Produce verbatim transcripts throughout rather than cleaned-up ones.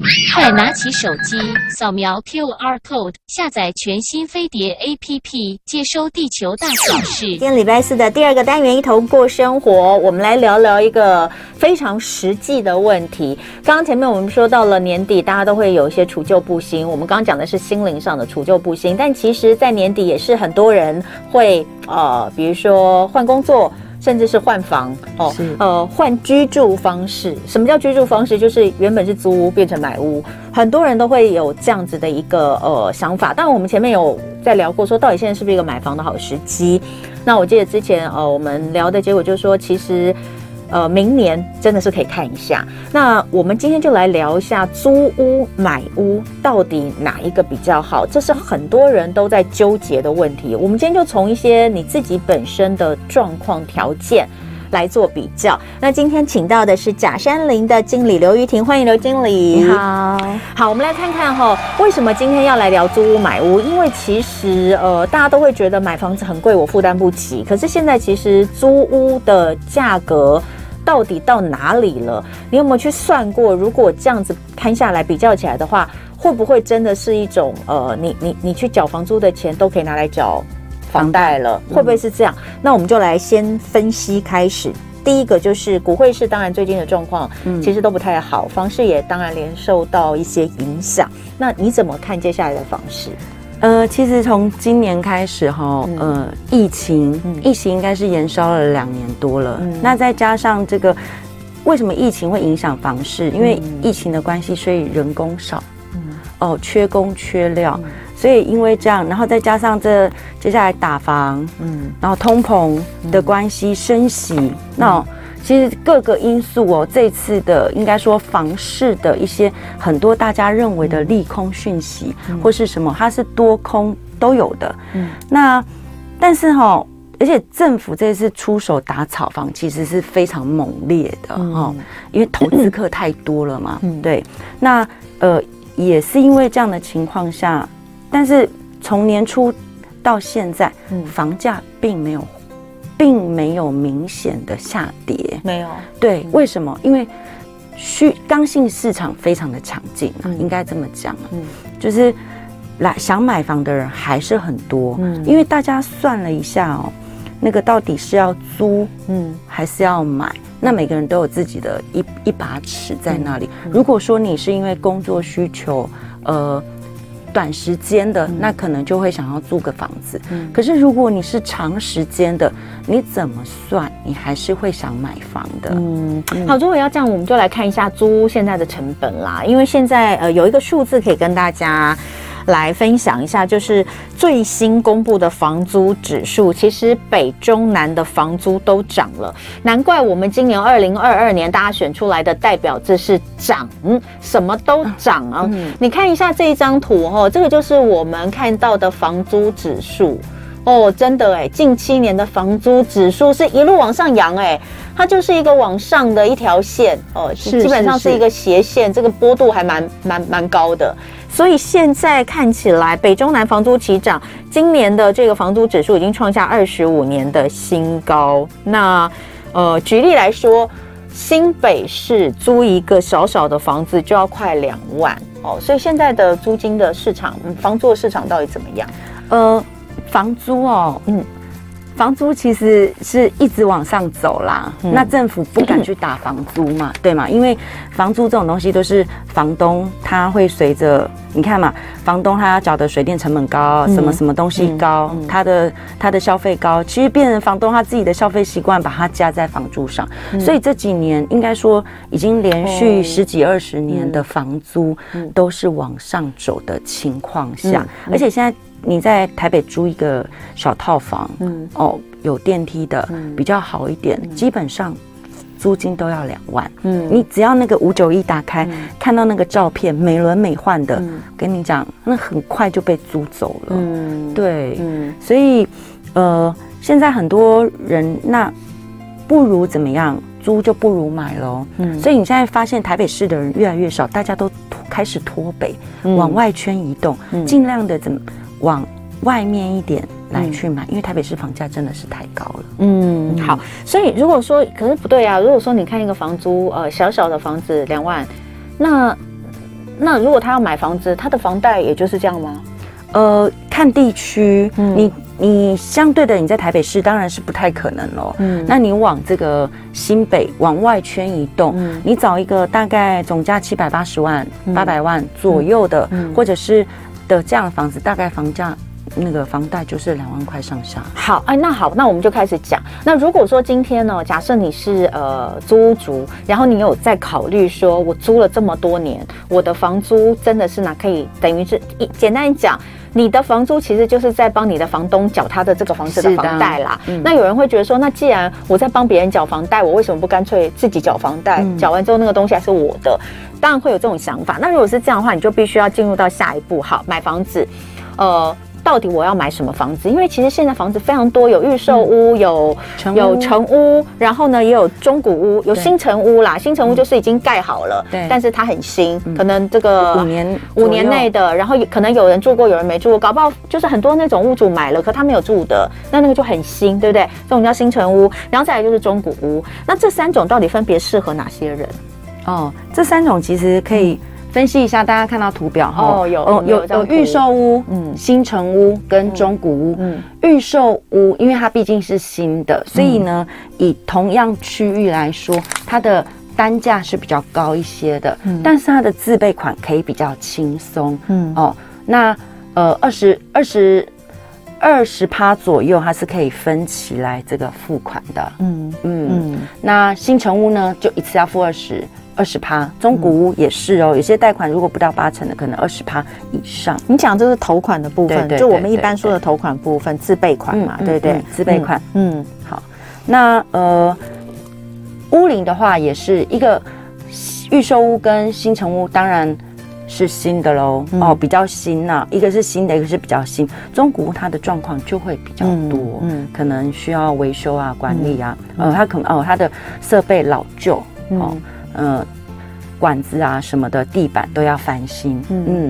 快拿起手机，扫描 Q R code， 下载全新飞碟 A P P， 接收地球大小事。 今天礼拜四的第二个单元，一同过生活，我们来聊聊一个非常实际的问题。刚刚前面我们说到了年底，大家都会有一些除旧布新。我们刚刚讲的是心灵上的除旧布新，但其实，在年底也是很多人会呃，比如说换工作。甚至是换房哦，呃，换居住方式。什么叫居住方式？就是原本是租屋变成买屋，很多人都会有这样子的一个呃想法。但我们前面有在聊过，说到底现在是不是一个买房的好时机？那我记得之前呃我们聊的结果就是说，其实。呃，明年真的是可以看一下。那我们今天就来聊一下租屋、买屋到底哪一个比较好？这是很多人都在纠结的问题。我们今天就从一些你自己本身的状况条件来做比较。那今天请到的是甲山林的经理刘玉婷，欢迎刘经理。 你好， 好，我们来看看哈，为什么今天要来聊租屋买屋？因为其实呃，大家都会觉得买房子很贵，我负担不起。可是现在其实租屋的价格到底到哪里了？你有没有去算过？如果这样子摊下来比较起来的话，会不会真的是一种呃，你你你去缴房租的钱都可以拿来缴房贷了？会不会是这样？嗯、那我们就来先分析开始。第一个就是股汇市，当然最近的状况其实都不太好，房市也当然连受到一些影响。那你怎么看接下来的房市？ 呃，其实从今年开始哈，嗯、呃，疫情，嗯、疫情应该是延烧了两年多了。嗯、那再加上这个，为什么疫情会影响房市？因为疫情的关系，所以人工少，嗯、哦，缺工缺料，嗯、所以因为这样，然后再加上这接下来打房，嗯，然后通膨的关系，升息，嗯、那。其实各个因素哦，这次的应该说房市的一些很多大家认为的利空讯息，嗯、或是什么，它是多空都有的。嗯，那但是哈、哦，而且政府这次出手打炒房，其实是非常猛烈的哦，嗯、因为投资客太多了嘛。嗯，对。那呃，也是因为这样的情况下，但是从年初到现在，嗯、房价并没有。并没有明显的下跌， 没有。 对，为什么？因为需刚性市场非常的强劲啊，嗯、应该这么讲啊，嗯、就是来想买房的人还是很多，嗯、因为大家算了一下哦，那个到底是要租，嗯，还是要买？那每个人都有自己的一一把尺在那里。嗯嗯、如果说你是因为工作需求，呃。短时间的，那可能就会想要租个房子。嗯、可是如果你是长时间的，你怎么算，你还是会想买房的。 嗯，好，如果要这样，我们就来看一下租屋现在的成本啦。因为现在呃有一个数字可以跟大家来分享一下，就是最新公布的房租指数，其实北中南的房租都涨了，难怪我们今年二零二二年大家选出来的代表字是涨，嗯，什么都涨啊。嗯、你看一下这一张图哦，这个就是我们看到的房租指数哦，真的哎，近七年的房租指数是一路往上扬哎，它就是一个往上的一条线哦，基本上是一个斜线，这个波度还蛮蛮蛮高的。所以现在看起来，北中南房租齐涨，今年的这个房租指数已经创下二十五年的新高。那呃，举例来说，新北市租一个小小的房子就要快两万哦，所以现在的租金的市场，嗯、房租的市场到底怎么样？ 呃，房租哦，嗯。房租其实是一直往上走啦，嗯、那政府不敢去打房租嘛，对吗？因为房租这种东西都是房东他会随着你看嘛，房东他要缴的水电成本高，嗯、什么什么东西高，嗯、他的他的消费高，其实变成房东他自己的消费习惯把它加在房租上，嗯、所以这几年应该说已经连续十几二十年的房租都是往上走的情况下，嗯嗯、而且现在。你在台北租一个小套房，嗯，哦，有电梯的，嗯、比较好一点，嗯、基本上租金都要两万。嗯，你只要那个五九一打开，嗯、看到那个照片美轮美奂的，嗯、跟你讲，那很快就被租走了。嗯，对，嗯，所以呃，现在很多人那不如怎么样？租就不如买咯。嗯，所以你现在发现台北市的人越来越少，大家都开始脱北，嗯、往外圈移动，嗯、尽量的怎么往外面一点来去买，嗯、因为台北市房价真的是太高了。 嗯，嗯好，所以如果说，可是不对啊，如果说你看一个房租，呃，小小的房子两万，那那如果他要买房子，他的房贷也就是这样吗？ 呃，看地区， 嗯你你相对的你在台北市当然是不太可能咯。 嗯那你往这个新北往外圈移动， 嗯你找一个大概总价七百八十万、 嗯八百万左右的， 嗯或者是的这样的房子，大概房价那个房贷就是两万块上下。 好，哎，那好，那我们就开始讲。那如果说今天呢，假设你是呃租屋族，然后你有在考虑说，我租了这么多年，我的房租真的是哪可以等于是一简单讲，你的房租其实就是在帮你的房东缴他的这个房子的房贷啦。嗯、那有人会觉得说，那既然我在帮别人缴房贷，我为什么不干脆自己缴房贷？缴、嗯、完之后那个东西还是我的，当然会有这种想法。那如果是这样的话，你就必须要进入到下一步，好，买房子，呃。到底我要买什么房子？因为其实现在房子非常多，有预售屋，有有成屋，然后呢也有中古屋，有新成屋啦。新成屋就是已经盖好了，对，但是它很新，可能这个五年五年内的，然后可能有人住过，有人没住过，搞不好就是很多那种屋主买了，可他没有住的，那那个就很新，对不对？这种叫新成屋，然后再来就是中古屋。那这三种到底分别适合哪些人？ 哦，这三种其实可以。分析一下，大家看到图表哈， 哦，有哦有有预售屋、嗯，新成屋跟中古屋。嗯，预售屋因为它毕竟是新的，所以呢，以同样区域来说，它的单价是比较高一些的，嗯，但是它的自备款可以比较轻松。嗯，哦，那呃二十二十二十趴左右，它是可以分期来这个付款的。嗯嗯嗯，那新成屋呢，就一次要付二十。二十趴，中古屋也是哦，有些贷款如果不到八成的，可能二十趴以上。 你讲这是头款的部分， 对对对对就我们一般说的头款部分，自备款嘛， 嗯、 对不对？嗯、 自备款， 嗯， 好。那呃，屋龄的话，也是一个预售屋跟新成屋，当然是新的喽，嗯、哦，比较新呐、啊。一个是新的，一个是比较新。中古屋它的状况就会比较多，嗯，嗯可能需要维修啊、管理啊，嗯、呃，它可能哦，它的设备老旧，嗯、哦。呃，管子啊什么的，地板都要翻新。嗯，嗯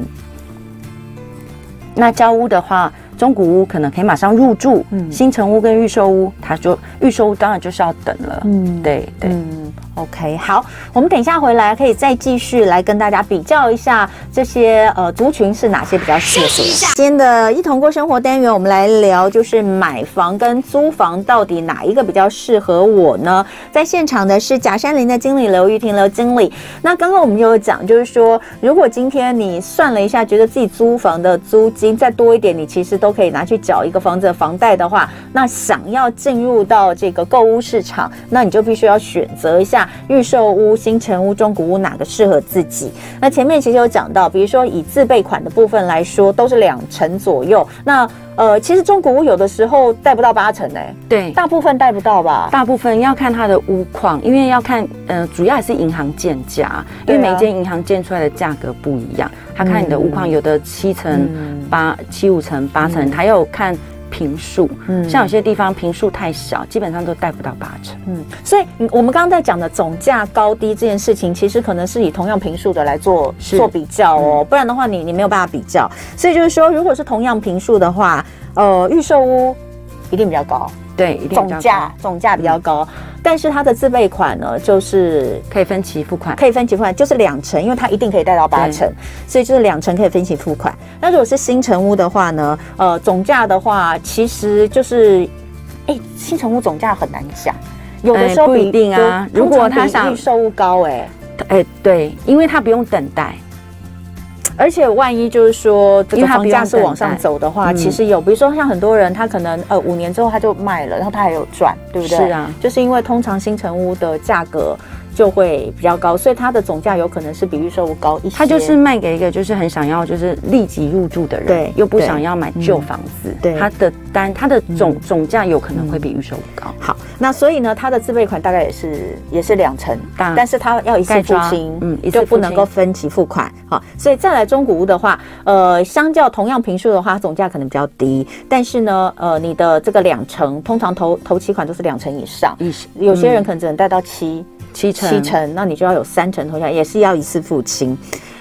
那交屋的话，中古屋可能可以马上入住，嗯，新成屋跟预售屋，它就预售屋当然就是要等了。嗯，对对。 嗯 OK， 好，我们等一下回来可以再继续来跟大家比较一下这些呃族群是哪些比较适合。今天的一同过生活单元，我们来聊就是买房跟租房到底哪一个比较适合我呢？在现场的是甲山林的经理刘玉婷刘经理。那刚刚我们就有讲，就是说如果今天你算了一下，觉得自己租房的租金再多一点，你其实都可以拿去缴一个房子的房贷的话，那想要进入到这个购屋市场，那你就必须要选择一下。预售屋、新成屋、中古屋哪个适合自己？那前面其实有讲到，比如说以自备款的部分来说，都是两成左右。那呃，其实中古屋有的时候贷不到八成哎、欸， 对， 大部分贷不到吧？ 大部分要看它的屋况，因为要看呃，主要还是银行建价，因为每一间银行建出来的价格不一样，它看你的屋况，有的七成、八七五成、八成，还有看。坪数，嗯，像有些地方坪数太小，基本上都贷不到八成， 嗯，所以我们刚刚在讲的总价高低这件事情，其实可能是以同样坪数的来做做比较哦，嗯、不然的话你你没有办法比较，所以就是说，如果是同样坪数的话，呃，预售屋一定比较高。 对，一定总价总价比较高，嗯、但是它的自备款呢，就是可以分期付款， 可以分期付款，就是两成，因为它一定可以贷到八成，所以就是两成可以分期付款。那如果是新成屋的话呢，呃，总价的话，其实就是，哎、欸，新成屋总价很难讲，有的时候、 欸、不一定啊。如果他想预售屋高、欸，哎， 哎，对，因为他不用等待。 而且万一就是说这个房价是往上走的话，其实有，比如说像很多人他可能呃五年之后他就卖了，然后他还有赚，对不对？ 是啊， 就是因为通常新成屋的价格就会比较高，所以它的总价有可能是比预售屋高一些。 他就是卖给一个就是很想要就是立即入住的人， 对， 又不想要买旧房子，对，他的单他的总、嗯、总价有可能会比预售屋高。 好，那所以呢，它的自备款大概也是也是两成，但是它要一次付清，嗯，就不能够分期付款。好，所以再来中古屋的话，呃，相较同样坪数的话，总价可能比较低，但是呢，呃，你的这个两成，通常头头期款都是两成以上，有些人可能只能贷到七。七成，七成，那你就要有三成投下，也是要一次付清。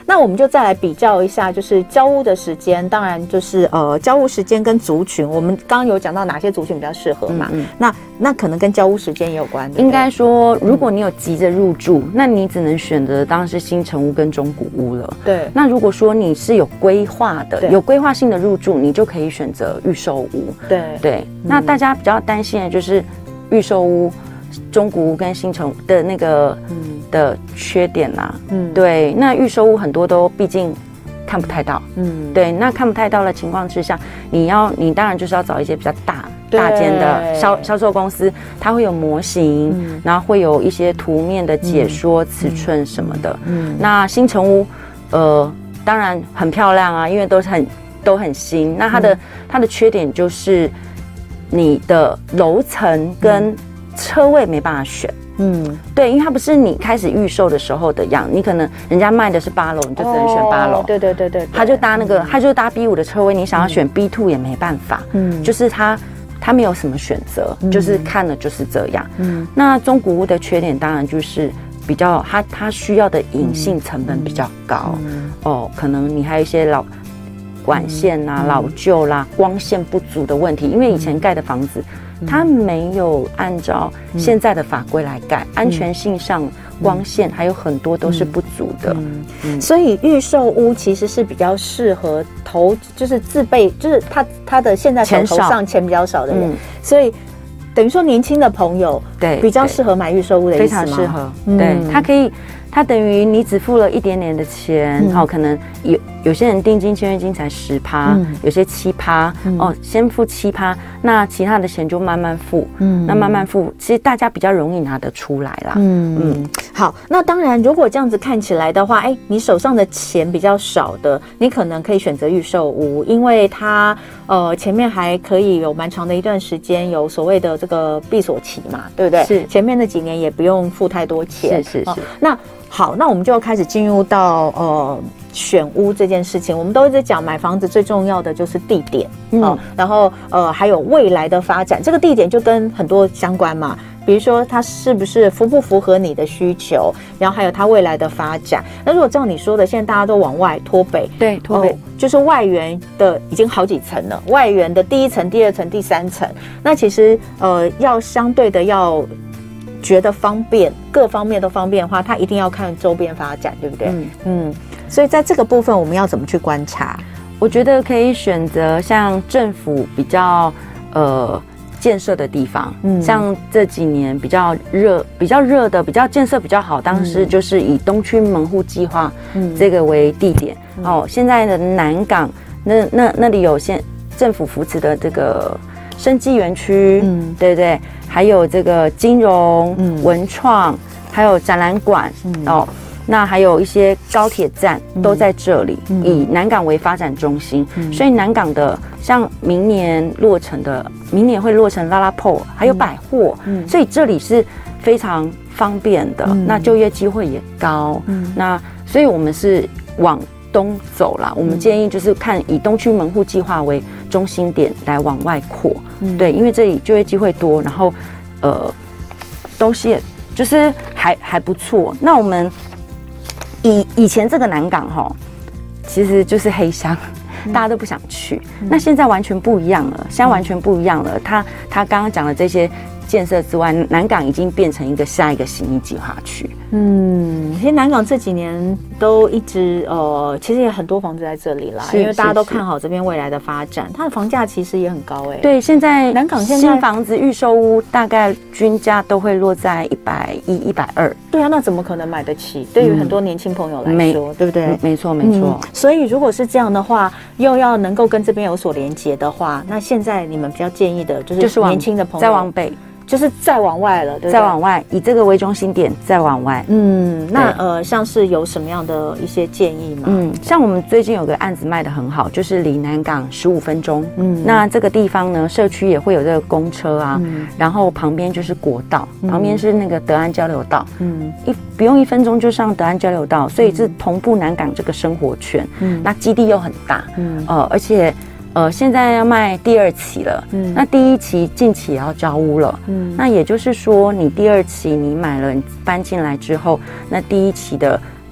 那我们就再来比较一下，就是交屋的时间，当然就是呃交屋时间跟族群，我们刚刚有讲到哪些族群比较适合嘛？嗯嗯那那可能跟交屋时间也有关。 应该说，如果你有急着入住，嗯、那你只能选择当然是新成屋跟中古屋了。 对。 那如果说你是有规划的、有规划性的入住，你就可以选择预售屋。 对对。嗯、那大家比较担心的就是预售屋、中古屋跟新成屋的那个、嗯、的缺点啦、啊。嗯。对，那预售屋很多都毕竟看不太到。嗯。对，那看不太到的情况之下，你要你当然就是要找一些比较大。大间的销销售公司，它会有模型，嗯、然后会有一些图面的解说、嗯、尺寸什么的。嗯，那新成屋，呃，当然很漂亮啊，因为都是很都很新。那它的、嗯、它的缺点就是你的楼层跟车位没办法选。嗯，对，因为它不是你开始预售的时候的样，你可能人家卖的是八楼，你就只能选八楼。 对对对对， 他就搭那个，他就搭 B 五的车位，你想要选 B 二 也没办法。嗯，就是他。他没有什么选择，嗯、就是看了就是这样。嗯，那中古屋的缺点当然就是比较，它它需要的隐性成本比较高。嗯、哦，可能你还有一些老管线啊、嗯、老旧啦、光线不足的问题，因为以前盖的房子。嗯、它没有按照现在的法规来盖，嗯、安全性上、光线还有很多都是不足的。 嗯嗯、所以预售屋其实是比较适合投，就是自备，就是他他的现在手头上钱比较少的人，嗯、所以等于说年轻的朋友对比较适合买预售屋的意思吗？ 非常适合，嗯、对，他可以。它等于你只付了一点点的钱，嗯、哦，可能有有些人定金、签约金才十趴，嗯、有些七趴，嗯、哦，先付七趴，那其他的钱就慢慢付，嗯，那慢慢付，其实大家比较容易拿得出来啦，嗯嗯。好，那当然，如果这样子看起来的话，哎，你手上的钱比较少的，你可能可以选择预售屋，因为它呃前面还可以有蛮长的一段时间有所谓的这个闭锁期嘛，对不对？是，前面那几年也不用付太多钱， 是是是。哦、 那好，那我们就开始进入到呃选屋这件事情。我们都一直讲买房子最重要的就是地点，嗯、哦，然后呃还有未来的发展，这个地点就跟很多相关嘛。比如说它是不是符不符合你的需求，然后还有它未来的发展。那如果照你说的，现在大家都往外脱北， 对，脱北、哦、 就是外园的已经好几层了，外园的第一层、第二层、第三层，那其实呃要相对的要觉得方便，各方面都方便的话，它一定要看周边发展，对不对？嗯嗯。所以在这个部分，我们要怎么去观察？ 我觉得可以选择像政府比较呃建设的地方，嗯，像这几年比较热、比较热的、比较建设比较好，当时就是以东区门户计划这个为地点。嗯、哦，现在的南港那那那里有现政府扶持的这个生技园区，嗯，对不对？还有这个金融、嗯、文创，还有展览馆，嗯、哦。那还有一些高铁站都在这里，嗯、以南港为发展中心，嗯、所以南港的像明年落成的，明年会落成拉拉铺，还有百货，嗯、所以这里是非常方便的，嗯、那就业机会也高，嗯、那所以我们是往东走啦。我们建议就是看以东区门户计划为中心点来往外扩，嗯、对，因为这里就业机会多，然后呃东西也就是还还不错。那我们以以前这个南港哈，其实就是黑箱，嗯、大家都不想去。嗯、那现在完全不一样了，现在完全不一样了。他他刚刚讲的这些建设之外，南港已经变成一个下一个行医计划区。嗯， 其实南港这几年都一直呃，其实也很多房子在这里啦，因为大家都看好这边未来的发展，它的房价其实也很高哎、欸。 对，现在南港现在新房子预售屋大概均价都会落在一百一、一百二。 对啊，那怎么可能买得起？对于很多年轻朋友来说，嗯、对不对？ 没错，没错、嗯。 所以如果是这样的话，又要能够跟这边有所连接的话，那现在你们比较建议的就是年轻的朋友再往北。 就是再往外了，对不对？ 再往外，以这个为中心点，再往外。 嗯，那呃，像是有什么样的一些建议吗？ 嗯，像我们最近有个案子卖得很好，就是离南港十五分钟。嗯，那这个地方呢，社区也会有这个公车啊，嗯、然后旁边就是国道，嗯、旁边是那个德安交流道。嗯，一不用一分钟就上德安交流道，所以是同步南港这个生活圈。嗯，那基地又很大。嗯，呃，而且。呃，现在要卖第二期了，嗯，那第一期近期也要交屋了，嗯，那也就是说，你第二期你买了，你搬进来之后，那第一期的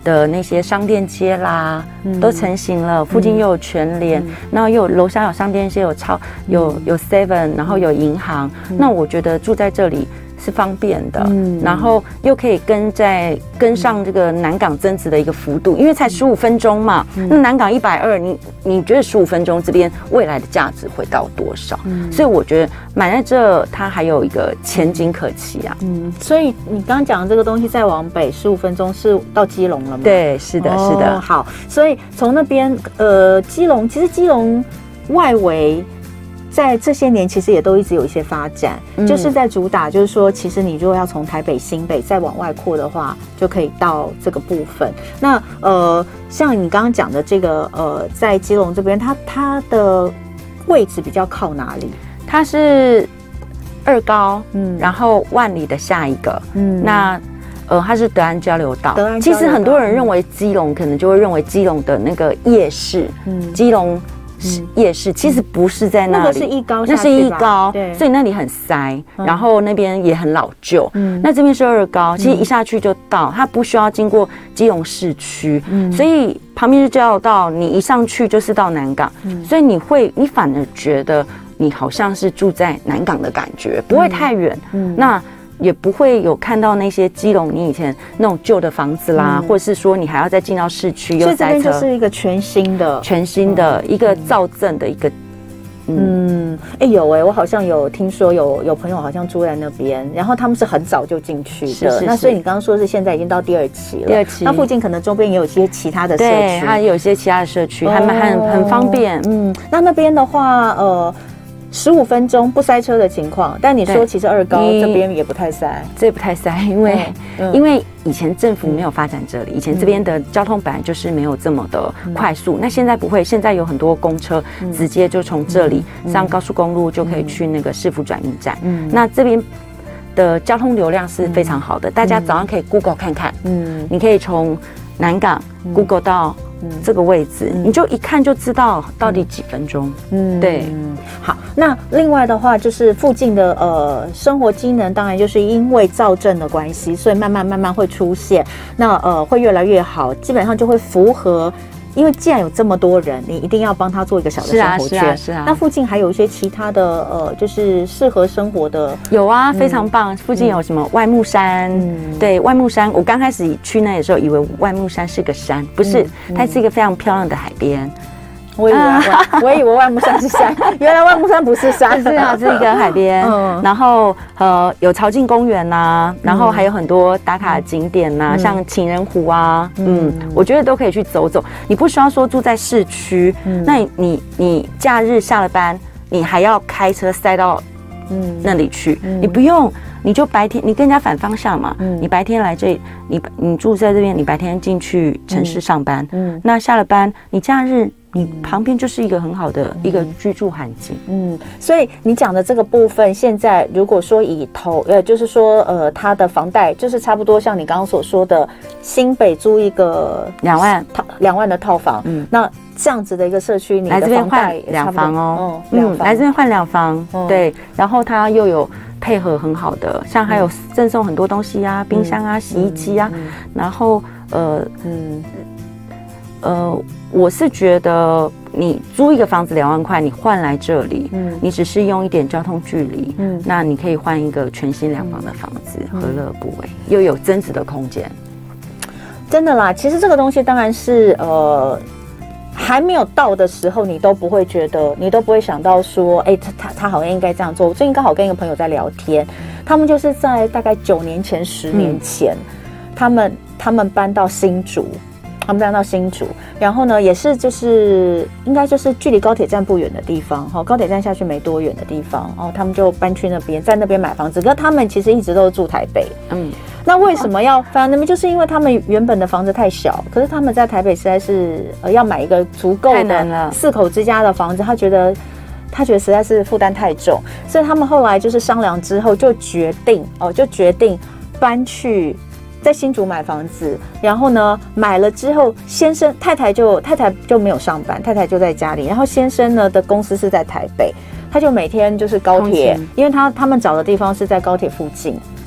的那些商店街啦， 嗯都成型了。附近又有全联，嗯、然后又有楼下有商店街，有超有有 Seven， 然后有银行。嗯、那我觉得住在这里是方便的，嗯、然后又可以跟在跟上这个南港增值的一个幅度，因为才十五分钟嘛。嗯、那南港一百二，你你觉得十五分钟这边未来的价值会到多少？嗯、所以我觉得买在这，它还有一个前景可期啊。 嗯，所以你刚刚讲的这个东西再往北十五分钟是到基隆了吗？ 对，是的，哦、是的。 好，所以从那边呃，基隆其实基隆外围。在这些年，其实也都一直有一些发展，嗯、就是在主打，就是说，其实你如果要从台北、新北再往外扩的话，就可以到这个部分。那呃，像你刚刚讲的这个呃，在基隆这边，它它的位置比较靠哪里？ 它是二高，嗯，然后万里的下一个，嗯，那。呃，它是德安交流道。德安交流道。其实很多人认为基隆，可能就会认为基隆的那个夜市，嗯，基隆夜市其实不是在那里，那个是一高， 那是一高，对，所以那里很塞，嗯、然后那边也很老旧。嗯，那这边是二高，其实一下去就到，它不需要经过基隆市区，嗯，所以旁边是交流道，你一上去就是到南港，嗯，所以你会，你反而觉得你好像是住在南港的感觉，不会太远，嗯，嗯那。也不会有看到那些基隆你以前那种旧的房子啦，嗯、或者是说你还要再进到市区又塞车， 所以这边就是一个全新的、 全新的一个造镇的一个， 嗯，哎、嗯欸、有哎、欸，我好像有听说有有朋友好像住在那边，然后他们是很早就进去的，是是是那所以你刚刚说是现在已经到第二期了， 第二期， 那附近可能周边也有一些其他的社区， 对，它有一些其他的社区，还蛮很很方便， 嗯，那那边的话，呃。十五分钟不塞车的情况，但你说其实二高这边也不太塞， 这也不太塞，因为、嗯、因为以前政府没有发展这里，以前这边的交通本来就是没有这么的快速，嗯、那现在不会，现在有很多公车直接就从这里上高速公路就可以去那个市府转运站，嗯、那这边的交通流量是非常好的，嗯、大家早上可以 Google 看看，嗯，你可以从南港 Google 到。这个位置，嗯、你就一看就知道到底几分钟。嗯，对。 嗯，好，那另外的话，就是附近的呃生活机能，当然就是因为造镇的关系，所以慢慢慢慢会出现，那呃会越来越好，基本上就会符合。因为既然有这么多人，你一定要帮他做一个小的生活圈。是啊，是啊，是啊。那附近还有一些其他的呃，就是适合生活的。 有啊，非常棒。附近有什么外木山？嗯，对，外木山。我刚开始去那的时候，以为外木山是个山，不是，它是一个非常漂亮的海边。 我以为我以为万木山是山，原来万木山不是山， 是啊，是一个海边。嗯，然后呃有潮境公园呐，然后还有很多打卡景点呐，像情人湖啊，嗯，我觉得都可以去走走。你不需要说住在市区，那你你你假日下了班，你还要开车塞到嗯那里去，你不用。你就白天，你跟人家反方向嘛。嗯，你白天来这，你你住在这边，你白天进去城市上班。嗯，那下了班，你假日你旁边就是一个很好的一个居住环境。 嗯，所以你讲的这个部分，现在如果说以头呃，就是说呃，他的房贷就是差不多像你刚刚所说的，新北租一个两万套两万的套房，嗯，那这样子的一个社区，你的房贷两房哦，嗯，来这边换两房，对，然后它又有。配合很好的，像还有赠送很多东西啊，嗯、冰箱啊、洗衣机啊，嗯嗯、然后呃嗯呃，我是觉得你租一个房子两万块，你换来这里，嗯，你只是用一点交通距离，嗯，那你可以换一个全新两房的房子，嗯、何乐不为？又有增值的空间。 真的啦，其实这个东西当然是呃。还没有到的时候，你都不会觉得，你都不会想到说，哎、欸，他他他好像应该这样做。我最近刚好跟一个朋友在聊天，他们就是在大概九年前、十年前，嗯、他们他们搬到新竹，他们搬到新竹，然后呢，也是就是应该就是距离高铁站不远的地方，哈，高铁站下去没多远的地方，哦，他们就搬去那边，在那边买房子。可是他们其实一直都是住台北，嗯。那为什么要搬那边？就是因为他们原本的房子太小，可是他们在台北实在是呃要买一个足够的四口之家的房子，他觉得他觉得实在是负担太重，所以他们后来就是商量之后就决定哦，就决定搬去在新竹买房子。然后呢，买了之后，先生太太就太太就没有上班，太太就在家里，然后先生呢的公司是在台北，他就每天就是高铁，因为他他们找的地方是在高铁附近。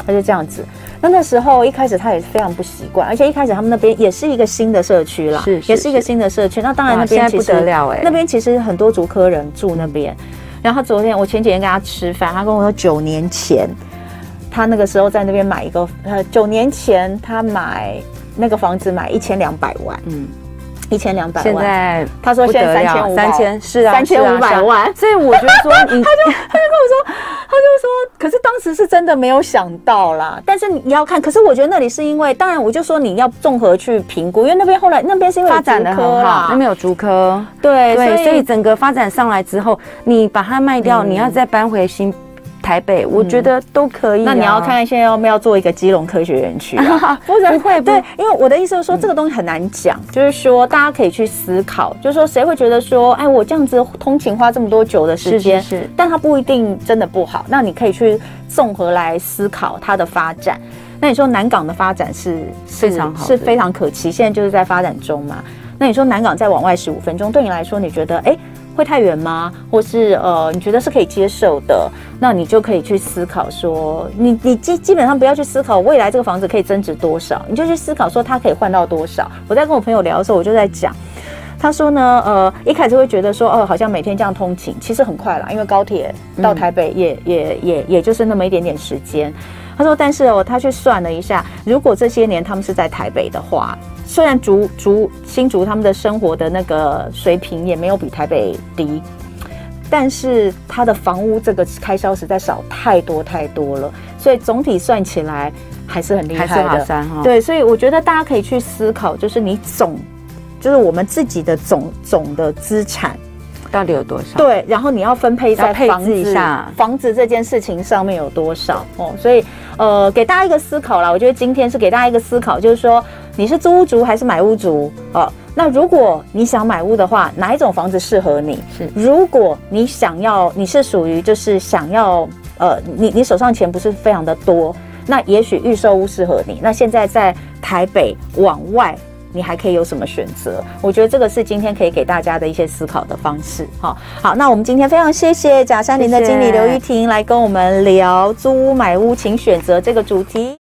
他就这样子。那那时候一开始他也非常不习惯，而且一开始他们那边也是一个新的社区啦， 是是也是一个新的社区。那当然那边其实不得了哎， 那边其实很多竹科人住那边。然后他昨天我前几天跟他吃饭，他跟我说九年前他那个时候在那边买一个，呃，九年前他买那个房子买一千两百万，嗯，一千两百万。现在他说现在三千五， 三千是啊， 三千五百万。 所以我觉得说你， 他就他就跟我说，他就说，可是当时是真的没有想到啦。但是你要看，可是我觉得那里是因为，当然我就说你要综合去评估，因为那边后来那边是因为发展的很好，那边有竹科， 对对，所以, 所以整个发展上来之后，你把它卖掉，嗯、你要再搬回新。台北，我觉得都可以、啊嗯。那你要看现在要不要做一个基隆科学园区啊？ 不然会对，因为我的意思是说，这个东西很难讲，嗯、就是说大家可以去思考，就是说谁会觉得说，哎，我这样子通勤花这么多久的时间， 是是是， 但它不一定真的不好。那你可以去综合来思考它的发展。那你说南港的发展是非常好， 是非常可期，现在就是在发展中嘛。那你说南港再往外十五分钟，对你来说，你觉得哎？会太远吗？或是呃，你觉得是可以接受的？那你就可以去思考说，你你基基本上不要去思考未来这个房子可以增值多少，你就去思考说它可以换到多少。我在跟我朋友聊的时候，我就在讲，他说呢，呃，一开始会觉得说，哦、呃，好像每天这样通勤，其实很快啦，因为高铁到台北也、嗯、也也也就是那么一点点时间。他说，但是哦，他去算了一下，如果这些年他们是在台北的话。虽然竹竹新竹他们的生活的那个水平也没有比台北低，但是他的房屋这个开销实在少太多太多了，所以总体算起来还是很厉害的。 还是华山哈。 对，所以我觉得大家可以去思考，就是你总就是我们自己的总总的资产到底有多少？ 对，然后你要分配在房子一下房子这件事情上面有多少哦？所以呃，给大家一个思考啦。我觉得今天是给大家一个思考，就是说你是租屋族还是买屋族哦？那如果你想买屋的话，哪一种房子适合你？ 是， 如果你想要，你是属于就是想要呃，你你手上钱不是非常的多，那也许预售屋适合你。那现在在台北往外。你还可以有什么选择？我觉得这个是今天可以给大家的一些思考的方式。好，好，那我们今天非常谢谢甲山林的经理刘玉婷来跟我们聊租屋买屋请选择这个主题。